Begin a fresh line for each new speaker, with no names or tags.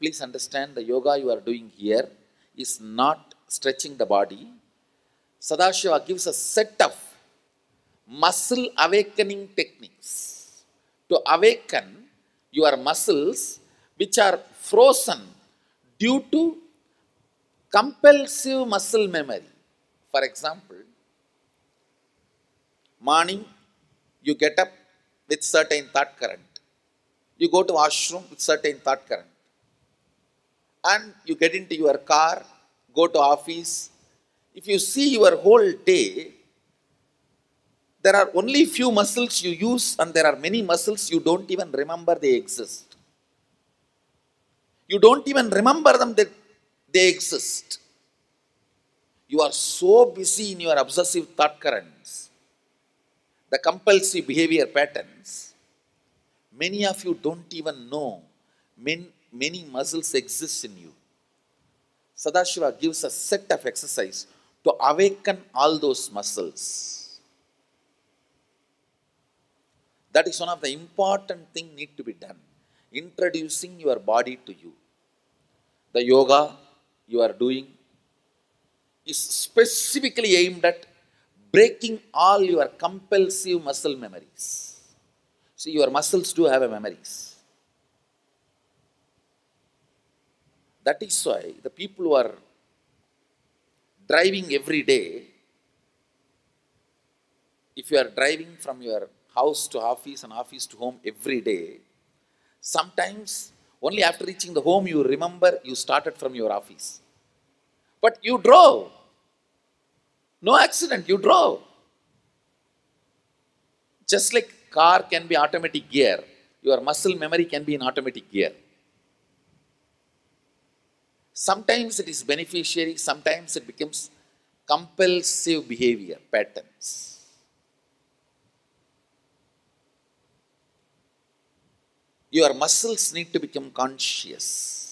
please understand the yoga you are doing here is not stretching the body. Sadashiva gives a set of muscle awakening techniques to awaken your muscles which are frozen due to compulsive muscle memory. For example, morning you get up with certain thought current. You go to washroom with certain thought current. And you get into your car, go to office. If you see your whole day, there are only few muscles you use and there are many muscles you don't even remember they exist. You don't even remember them that they exist. You are so busy in your obsessive thought currents, the compulsive behavior patterns, many of you don't even know many muscles exist in you. Sadashiva gives a set of exercise to awaken all those muscles. That is one of the important things need to be done. Introducing your body to you. The yoga you are doing is specifically aimed at breaking all your compulsive muscle memories. See, your muscles do have memories. That is why the people who are driving every day, if you are driving from your house to office and office to home every day, sometimes only after reaching the home you remember you started from your office. But you drove. No accident, you drove. Just like car can be automatic gear, your muscle memory can be in automatic gear. Sometimes it is beneficiary, sometimes it becomes compulsive behavior patterns. Your muscles need to become conscious.